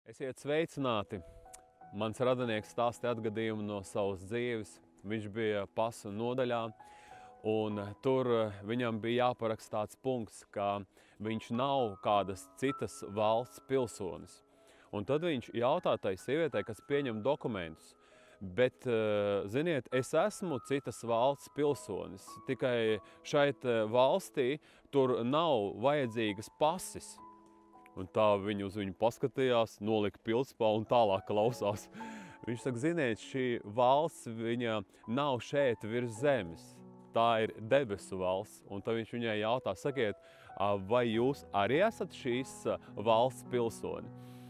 Esiet sveicināti! Mans radinieks stāstīja atgadījumu no savas dzīves. Viņš bija pasu nodaļā, un tur viņam bija jāparaksta tāds punkts, ka viņš nav kādas citas valsts pilsonis. Un tad viņš jautā tai sievietei, kas pieņem dokumentus, bet, ziniet, es esmu citas valsts pilsonis, tikai šeit valstī tur nav vajadzīgas pases. Un tā viņa uz viņu paskatījās, nolika pildspalvu un tālāk klausās. Viņš saka, ziniet, šī valsts viņa nav šeit virs zemes. Tā ir debesu valsts. Un tad viņš viņai jautā, sakiet, vai jūs arī esat šīs valsts pilsoņi?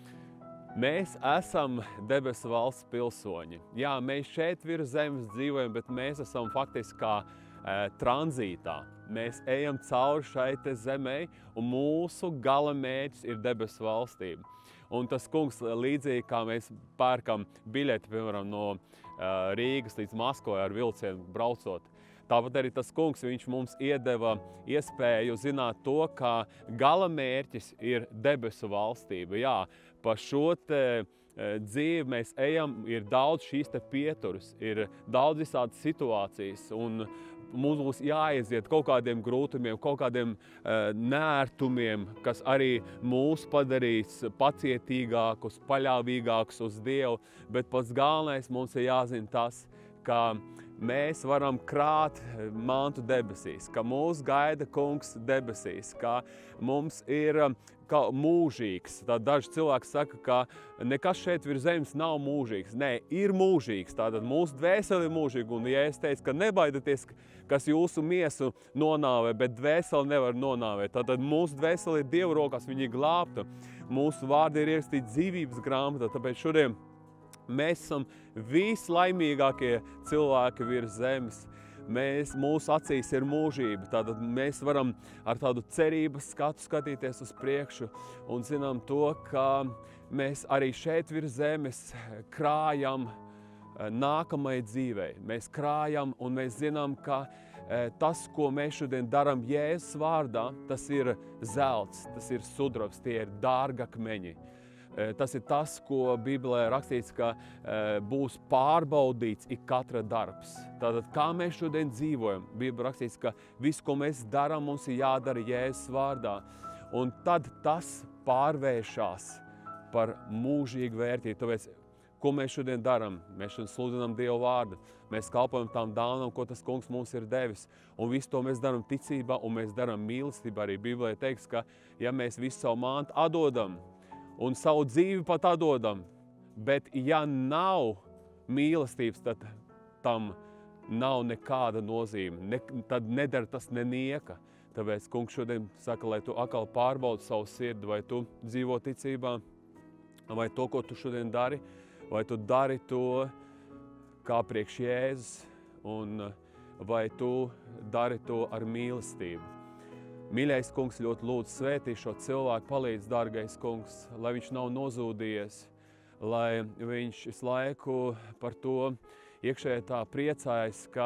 Mēs esam debesu valsts pilsoņi. Jā, mēs šeit virs zemes dzīvojam, bet mēs esam faktiski kā tranzītā. Mēs ejam cauri šai te zemē, un mūsu gala mērķis ir debesu valstība. Un tas kungs, līdzīgi kā mēs pērkam biļeti, piemēram, no Rīgas līdz Maskavai ar vilcienu braucot, tāpat arī tas kungs, viņš mums iedeva iespēju zināt to, ka gala mērķis ir debesu valstība. Jā, pa šo te dzīvi mēs ejam, ir daudz šīs te pieturas, ir daudz visādas situācijas, un mums būs jāaiziet kaut kādiem grūtumiem, kaut kādiem nērtumiem, kas arī mūs padarīs pacietīgākus, paļāvīgākus uz Dievu, bet pats galvenais mums ir jāzina tas, ka mēs varam krāt mantu debesīs, ka mūs gaida kungs debesīs, ka mums ir mūžīgs. Tad daži cilvēki saka, ka nekas šeit virs zemes nav mūžīgs. Nē, ir mūžīgs. Tātad mūsu dvēseli ir mūžīga. Un ja es teicu, ka nebaidieties, kas jūsu miesu nonāvē, bet dvēseli nevar nonāvēt. Tātad mūsu dvēseli ir Dieva rokās, viņa ir glābta. Mūsu vārdi ir ierakstīti dzīvības grāmatā, tāpēc šodien mēs esam vislaimīgākie cilvēki virs zemes. Mūsu acīs ir mūžība, tātad mēs varam ar tādu cerības skatu skatīties uz priekšu un zinām to, ka mēs arī šeit virs zemes krājam nākamai dzīvei. Mēs krājam un mēs zinām, ka tas, ko mēs šodien darām Jēzus vārdā, tas ir zelts, tas ir sudrabs, tie ir dārgakmeņi. Tas ir tas, ko Bībelē rakstīts, ka būs pārbaudīts ik katra darbs. Tātad, kā mēs šodien dzīvojam, Bībelē rakstīts, ka viss, ko mēs darām, mums ir jādara Jēzus vārdā. Un tad tas pārvēršas par mūžīgu vērtību. Tāpēc, ko mēs šodien darām? Mēs šodien sludinām Dievu vārdu. Mēs kalpojam tām dāvanām, ko tas kungs mums ir devis. Un visu to mēs darām ticībā un mēs darām mīlestībā. Arī Bībelē teiks, ka ja mēs visu savu mantu atdodam, un savu dzīvi pat atdodam, bet ja nav mīlestības, tad tam nav nekāda nozīme, tad nedara tas nenieka. Tāpēc kungs šodien saka, lai tu atkal pārbaudi savu sirdi, vai tu dzīvo ticībā, vai to, ko tu šodien dari, vai tu dari to kā priekš Jēzus, un vai tu dari to ar mīlestību. Mīļais kungs, ļoti lūdzu svētī šo cilvēku, palīdz, dārgais kungs, lai viņš nav nozūdījies, lai viņš visu laiku par to iekšēji tā priecājas, ka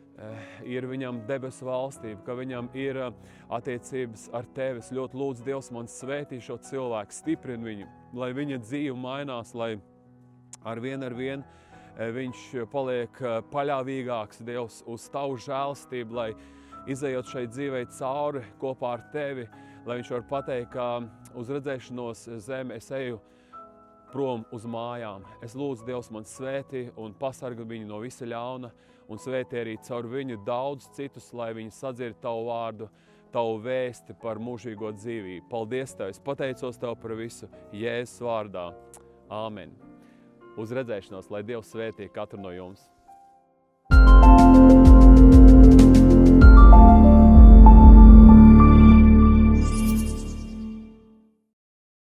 ir viņam debesu valstība, ka viņam ir attiecības ar tevi. Es ļoti lūdzu, Dievs, man svētī šo cilvēku, stiprini viņu, lai viņa dzīve mainās, lai ar vien viņš paliek paļāvīgāks, Dievs, uz tavu žēlstību, lai izejot šai dzīvei cauri kopā ar tevi, lai viņš var pateikt, ka uz redzēšanos zemi es eju prom uz mājām. Es lūdzu, Dievs, man svētī un pasargā viņu no visa ļauna un svētī arī caur viņu daudz citus, lai viņi sadzird tavu vārdu, tavu vēsti par mūžīgo dzīvību. Paldies Tev! Es pateicos Tev par visu Jēzus vārdā. Āmen! Uz redzēšanos, lai Dievs svētī katru no jums!